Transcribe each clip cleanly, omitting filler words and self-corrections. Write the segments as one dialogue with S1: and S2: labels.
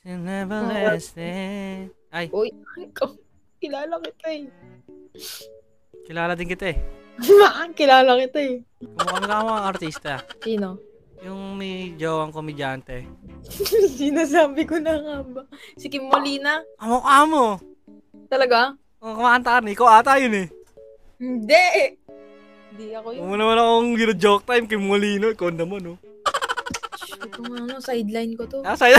S1: Never lasted. Ay,
S2: Uy, kilala kita eh.
S1: kilala din kita eh.
S2: Kilala kita eh.
S1: Kumukha mo ang artista.
S2: Sino?
S1: Yung may jowang komedyante.
S2: Sinasabi ko na nga ba? Si Kim Molina?
S1: Kamukha mo.
S2: Talaga?
S1: Kung kumakanta ka, ikaw ata yun eh.
S2: Hindi! Hindi ako yun.
S1: Kung naman akong gino-joke time, Kim Molino, ikaw naman oh.
S2: Ito nga ano, sideline ko to.
S1: Sa'yo.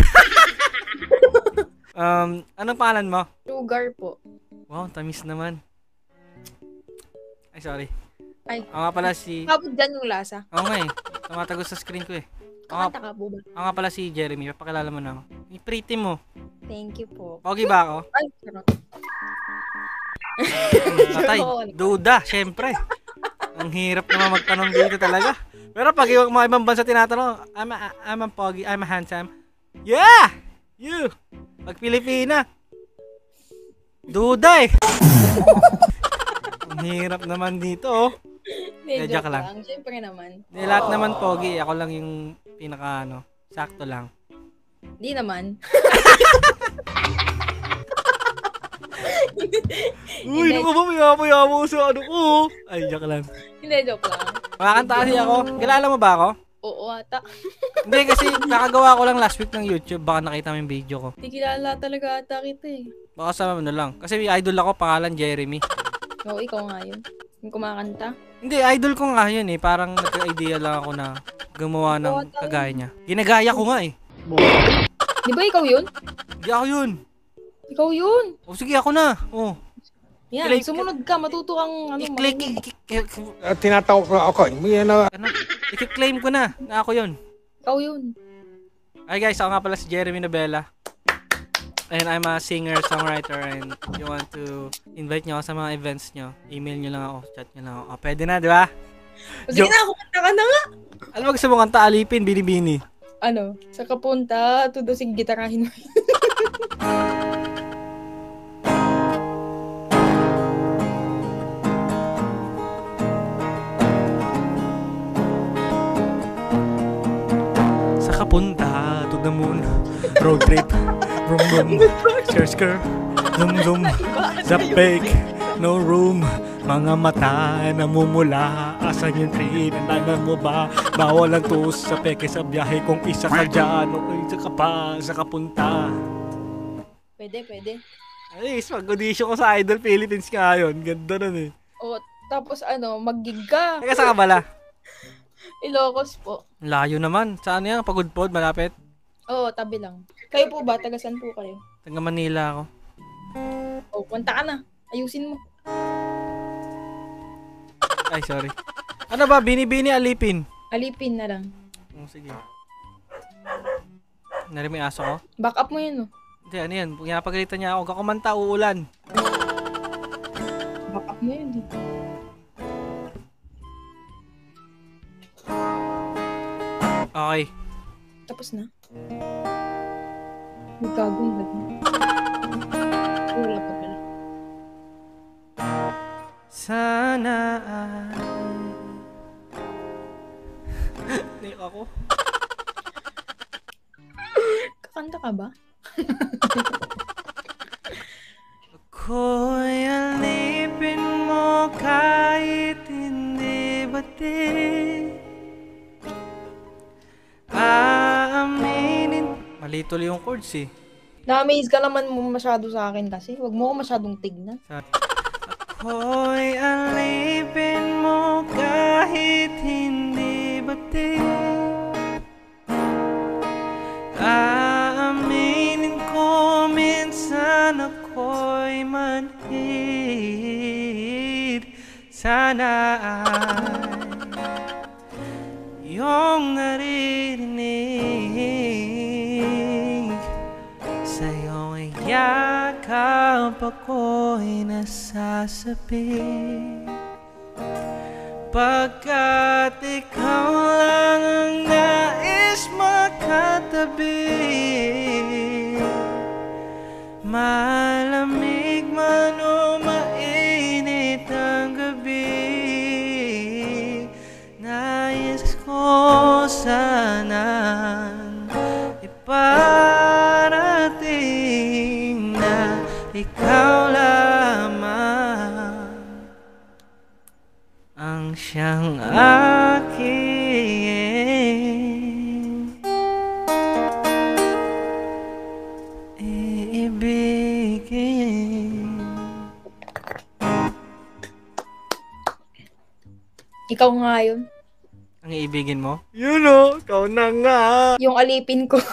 S1: Anong pangalan mo?
S2: Sugar po.
S1: Wow, tamis naman. Ay, sorry.
S2: Ay.
S1: Ako nga pala si...
S2: Habod dyan yung lasa.
S1: Oo nga eh. Tumatagos sa screen ko eh.
S2: Kakanta ka po ba?
S1: Ako nga pala si Jeremy. Papakilala mo na ako. Yung pretty mo.
S2: Thank you po.
S1: Pogi ba ako?
S2: Ay, sarap.
S1: Patay. Duda, syempre. Ang hirap naman magtanong dito talaga. Pero pag yung mga ibang bansa tinatanong, I'm a pogi, I'm a handsome. Yeah! You! Pag Pilipina. Duda eh. Ang hirap naman dito oh.
S2: Hindi,
S1: joke
S2: joke
S1: lang.
S2: lang. Siyempre naman.
S1: Hindi, lahat naman pogi. Ako lang yung pinaka sakto lang.
S2: Hindi naman.
S1: Uy, ano ka ba? Mayama-yama ko sa ano ko. Ay, joke lang.
S2: Hindi, joke lang.
S1: Makakanta kasi ako. Kilala mo ba ako?
S2: Oo ata.
S1: Hindi, kasi nakagawa ko lang last week ng YouTube. Baka nakita mo yung video ko.
S2: Hindi kilala talaga ata kita eh.
S1: Baka sa ano lang. Kasi may idol ako, pangalan Jeremy.
S2: Oo, ikaw nga yun. Yung kumakanta.
S1: Hindi, idol ko nga yun eh. Parang nagka-idea lang ako na gumawa ng kagaya niya. Ginagaya ko nga eh.
S2: Di ba ikaw yun?
S1: Hindi ako yun.
S2: Ikaw yun.
S1: O sige, ako na. Oh.
S2: Yan, sumunod ka. Matuto kang ano.
S3: Tinatawag ko ako.
S1: I-claim ko na ako yun.
S2: Ikaw yun.
S1: Hi guys, ako nga pala si Jeremy Nabela. And I'm a singer, songwriter, and if you want to invite nyo ako sa mga events nyo, email nyo lang ako, chat nyo lang ako. Oh, pwede na, di ba?
S2: Sige na, kumanta ka na nga.
S1: Ano ba gusto mo kanta? Alipin, Bini-Bini?
S2: Ano? Sa kapunta, todo sige gitarahin mo.
S1: Sa kapunta to the moon, road trip, vroom vroom, skr skr, zoom zoom, zapek, no room, mga mata namumula, asan yung train, andanan mo ba? Bawal ang tus sa peke sa biyahe kung isa ka dyan, o isa ka pa sa kapunta.
S2: Pwede, pwede.
S1: Ay, mag-audition ko sa Idol Philippines ngayon, ganda nun eh.
S2: O, tapos ano, mag-gig ka.
S1: Teka, saan ka bala?
S2: Ilocos po.
S1: Layo naman. Saan yan? Pagudpod? Malapit?
S2: Oo, tabi lang. Kayo po ba? Taga saan po kayo?
S1: Taga Manila ako.
S2: O, punta ka na. Ayusin mo.
S1: Ay, sorry. Ano ba? Bini-Bini, alipin?
S2: Alipin na lang.
S1: Oh, sige. Nari may aso ko?
S2: Back up mo yun, oh.
S1: Hindi, ano yan? Pinapagalitan niya ako. Huwag ka kumanta, uulan.
S2: Back up mo yun, eh.
S1: Okay.
S2: Tapos na. Magkagong ba din? Wala pa pala.
S1: Sana ay... Naiyak ako.
S2: Kakanta ka ba?
S1: Ako'y alipin mo kahit hindi batin. Aaminin. Mali tuloy yung chords eh.
S2: Na-amaze ka naman mo masyado sa akin kasi. Huwag mo ako masyadong tignan.
S1: Ako'y alipin mo kahit hindi batin. Aaminin ko minsan ako'y manhid. Sana ay iyong naririnig. Sa iyong yakap ako'y nasasabi. Pagkat ikaw lang ang nais makatabi. Malamig man o mainit ang gabi, nais ko sanang iparating ikaw lamang ang siyang aking iibigin.
S2: Ikaw nga yun.
S1: Ang iibigin mo? Yun o, ikaw na nga.
S2: Yung alipin ko.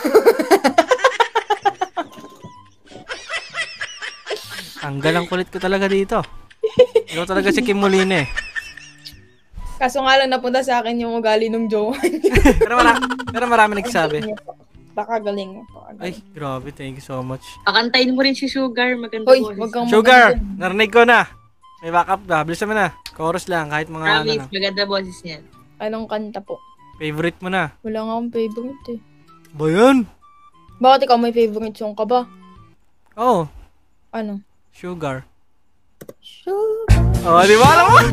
S1: Ang galang kulit ko talaga dito. Ikaw talaga si Kim Molina eh.
S2: Kaso nga lang napunta sa akin yung ugali ng jowa.
S1: pero marami nagsasabi.
S2: Baka galing mo.
S1: Ay, grabe. Thank you so much.
S4: Pakantayin mo rin si Sugar. Maganda
S2: Hoy,
S4: boses.
S2: wag kang
S1: Sugar,
S2: maganda.
S1: narinig ko na. May backup na. Bilisan mo na. Chorus lang, kahit mga ano
S4: Promise,
S1: lang.
S4: maganda boses niyan.
S2: Anong kanta po?
S1: Favorite mo na.
S2: Wala nga akong favorite eh.
S1: Ba yan?
S2: Bakit ikaw may favorite song ka ba?
S1: Oh,
S2: Ano?
S1: Sugar.
S2: Sugar.
S1: Oh, di ba alam mo?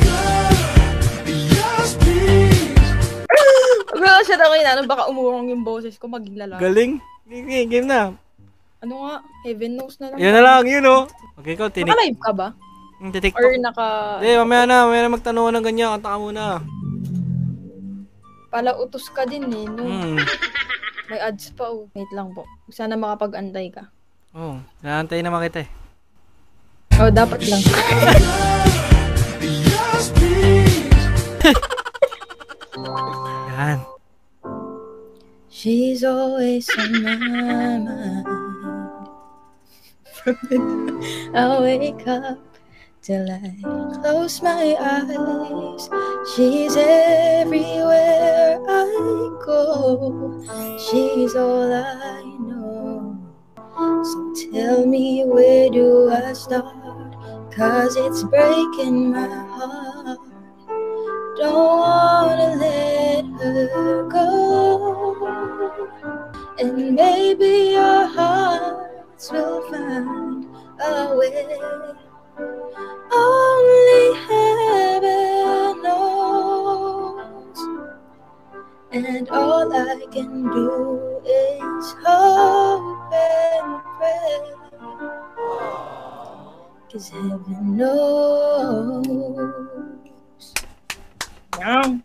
S2: Wala siya na kayo baka umurong yung boses ko, maging lala.
S1: Galing. Game na.
S2: Ano nga? Heaven knows na lang.
S1: Yan na lang, yun oh. Okay, ikaw, tinik.
S2: Naka-live ka ba?
S1: TikTok.
S2: Or naka...
S1: Hindi, mamaya na magtanong ng ganyan. Kanta ka muna.
S2: Pala utos ka din eh, no? May ads pa oh. Wait lang po. Sana makapag-antay ka.
S1: Oh, naantay naman kita eh.
S2: Oh, dapat lang.
S1: Yan.
S2: She's always on my mind. From the I wake up till I close my eyes. She's everywhere I go. She's all I know. So tell me, where do I start? 'Cause it's breaking my heart. Don't wanna let her go. And maybe your hearts will find a way. Only heaven knows. And all I can do is hope and pray. 'Cause heaven knows. Yan.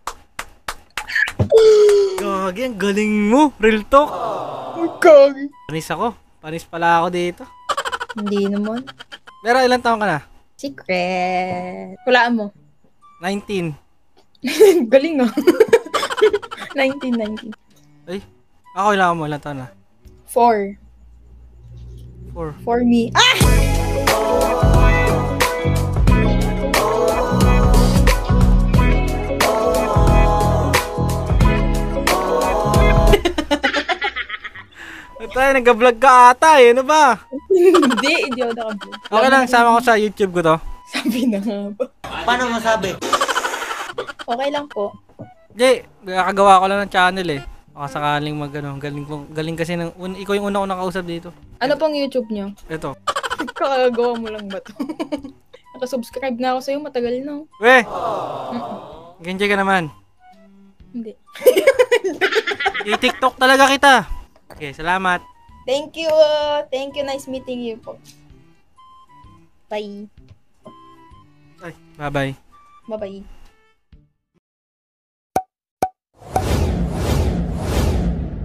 S1: Gagi, ang galing mo. Real talk.
S2: Gagi.
S1: Panis ako. Panis pala ako dito.
S2: Hindi naman.
S1: Pero ilang taon ka na?
S2: Secret. Kulaan mo.
S1: 19.
S2: Galing ah. 19.
S1: Ay, ako ilang mo. Ilang taon na?
S2: 4.
S1: 4.
S2: For me. Ah!
S1: Tayo, nag-vlog ka ata eh. Ano ba?
S2: Hindi ako nakablog.
S1: Okay lang, sama ko sa YouTube ko to.
S2: Sabi na nga ba?
S3: Paano masabi?
S2: Okay lang po.
S1: Hindi, kakagawa ko lang ng channel eh. Baka sakaling galing kasi ikaw yung una ko nakausap dito.
S2: Ano pong YouTube nyo?
S1: Ito.
S2: Kakagawa mo lang ba to? Nakasubscribe na ako sa'yo, matagal na.
S1: Weh! Genji ka naman.
S2: Hindi.
S1: I-TikTok talaga kita. Okay, salamat.
S2: Thank you. Thank you. Nice meeting you po. Bye.
S1: Ay, bye-bye.
S2: Bye-bye.